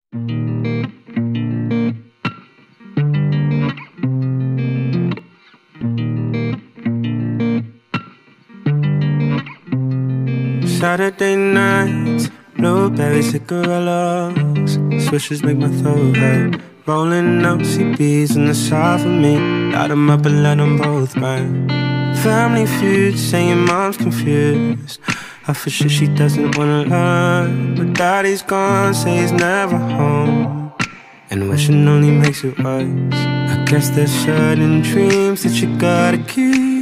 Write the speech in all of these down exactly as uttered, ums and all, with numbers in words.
Saturday nights, blueberry cigarillos, swishes make my throat hurt. Rolling up C Bs in the side for me, light them up and let them both burn. Family feud, saying mom's confused. I for sure she doesn't wanna learn, but daddy's gone, say he's never home. And wishing only makes it worse. I guess there's certain dreams that you gotta keep,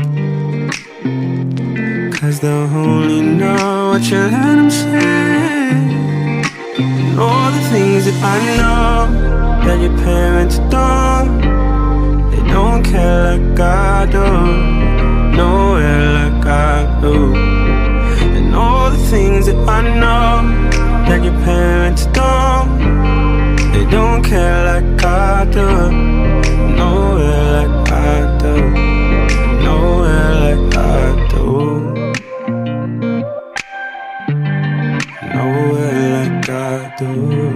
'cause they'll only know what you let them say. And all the things that I know that your parents don't, they don't care like I do, nowhere like I do. And all the things that I know that your parents don't, they don't care like I do, nowhere like I do, nowhere like I do, nowhere like I do.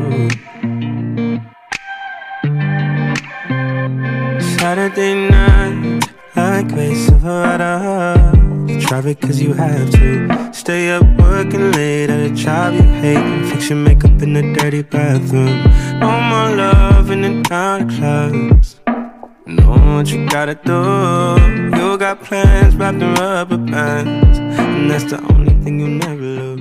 Saturday night, like Ray Silverado, you traffic 'cause you have to. Stay up working late at a job you hate, and fix your makeup in the dirty bathroom. No more love in the night clubs. Know what you gotta do. You got plans wrapped in rubber bands, and that's the only thing you'll never lose.